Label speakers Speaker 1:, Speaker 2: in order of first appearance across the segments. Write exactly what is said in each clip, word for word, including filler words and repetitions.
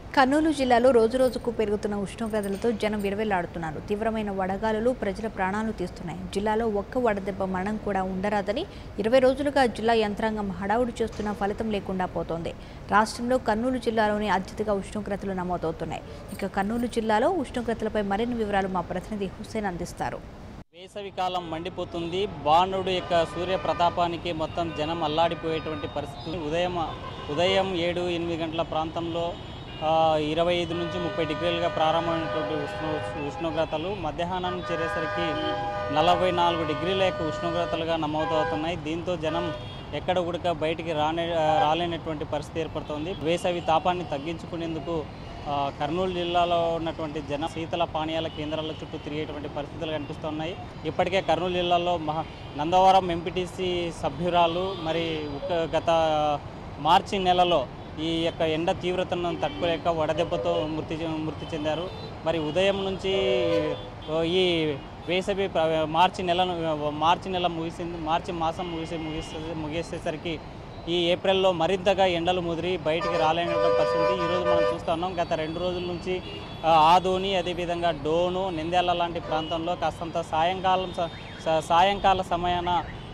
Speaker 1: కర్నూలు జిల్లాలో రోజురోజుకు పెరుగుతున్న ఉష్ణోగ్రతలతో జనం విరవెల్లాడుతున్నారు. తీవ్రమైన వడగాలులు ప్రజల ప్రాణాలు తీస్తున్నాయి. జిల్లాలో ఒక్క వడదెబ్బ మరణం కూడా ఉండరాదని ఇరవై రోజులుగా జిల్లా యంత్రాంగం హడావుడి చేస్తున్న ఫలితం లేకుండా పోతోంది. రాష్ట్రంలో కర్నూలు జిల్లాలోని అత్యధిక ఉష్ణోగ్రతలు నమోదవుతున్నాయి. ఇక కర్నూలు జిల్లాలో ఉష్ణోగ్రతలపై మరిన్ని వివరాలు మా ప్రతినిధి హుస్సేన్ అందిస్తారు.
Speaker 2: వేసవి కాలం మండిపోతుంది. బాణుడు యొక్క సూర్య ప్రతాపానికి మొత్తం జనం అల్లాడిపోయేటువంటి పరిస్థితి. ఉదయం ఉదయం ఏడు ఎనిమిది గంటల ప్రాంతంలో ఇరవై ఐదు నుంచి ముప్పై డిగ్రీలుగా ప్రారంభమైనటువంటి ఉష్ణో ఉష్ణోగ్రతలు మధ్యాహ్నం చేరేసరికి నలభై నాలుగు డిగ్రీల యొక్క ఉష్ణోగ్రతలుగా నమోదవుతున్నాయి. దీంతో జనం ఎక్కడ కూడా బయటికి రానే రాలేనటువంటి పరిస్థితి ఏర్పడుతోంది. వేసవి తాపాన్ని తగ్గించుకునేందుకు కర్నూలు జిల్లాలో ఉన్నటువంటి జన శీతల పానీయాల కేంద్రాల చుట్టూ తిరిగేటువంటి పరిస్థితులు కనిపిస్తున్నాయి. ఇప్పటికే కర్నూలు జిల్లాలో మహా నందవరం ఎంపీటీసీ సభ్యురాలు మరి గత మార్చి నెలలో ఈ యొక్క ఎండ తీవ్రతను తట్టుకోలేక వడదెబ్బతో మృతి మృతి చెందారు. మరి ఉదయం నుంచి ఈ వేసవి మార్చి నెల మార్చి నెల ముగిసింది మార్చి మాసం ముగిసి ముగిసే ముగిసేసరికి ఈ ఏప్రిల్లో మరింతగా ఎండలు ముదిరి బయటికి రాలేనటువంటి పరిస్థితి ఈరోజు మనం చూస్తూ ఉన్నాం. గత రెండు రోజుల నుంచి ఆదోని అదేవిధంగా డోను నంద్యాల లాంటి ప్రాంతంలో కాస్తంత సాయంకాలం సాయంకాల సమయాన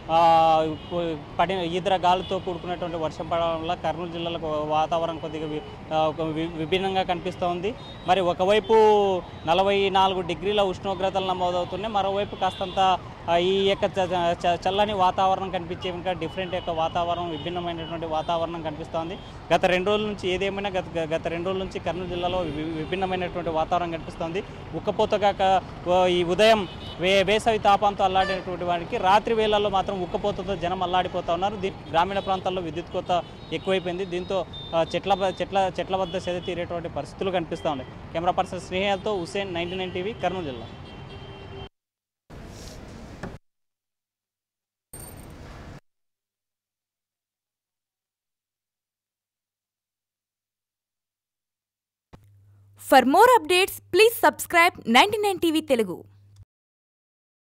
Speaker 2: పడి ఈదర గాలితో కూడుకున్నటువంటి వర్షం పడడం వల్ల కర్నూలు జిల్లాలో వాతావరణం కొద్దిగా విభిన్నంగా కనిపిస్తోంది. మరి ఒకవైపు నలభై నాలుగు డిగ్రీల ఉష్ణోగ్రతలు నమోదవుతున్నాయి, మరోవైపు కాస్తంత ఈ యొక్క చల్లని వాతావరణం కనిపించే ఇంకా డిఫరెంట్ యొక్క వాతావరణం విభిన్నమైనటువంటి వాతావరణం కనిపిస్తోంది. గత రెండు రోజుల నుంచి ఏదేమైనా గత గత రెండు రోజుల నుంచి కర్నూలు జిల్లాలో విభిన్నమైనటువంటి వాతావరణం కనిపిస్తోంది. ఉక్కపోతగా ఈ ఉదయం వే వేసవి తాపంతో అల్లాడినటువంటి వారికి రాత్రి వేళల్లో మాత్రం ఉక్కపోతతో జనం అల్లాడిపోతూ ఉన్నారు. దీ గ్రామీణ ప్రాంతాల్లో విద్యుత్ కోత ఎక్కువైపోయింది. దీంతో చెట్ల చెట్ల చెట్ల వద్ద సేద తీరేటువంటి పరిస్థితులు కనిపిస్తూ ఉన్నాయి. కెమెరా పర్సన్ స్నేహాలతో Hussain, ninety nine TV, Kurnool జిల్లా.
Speaker 3: For more updates, please subscribe ninety nine T V Telugu.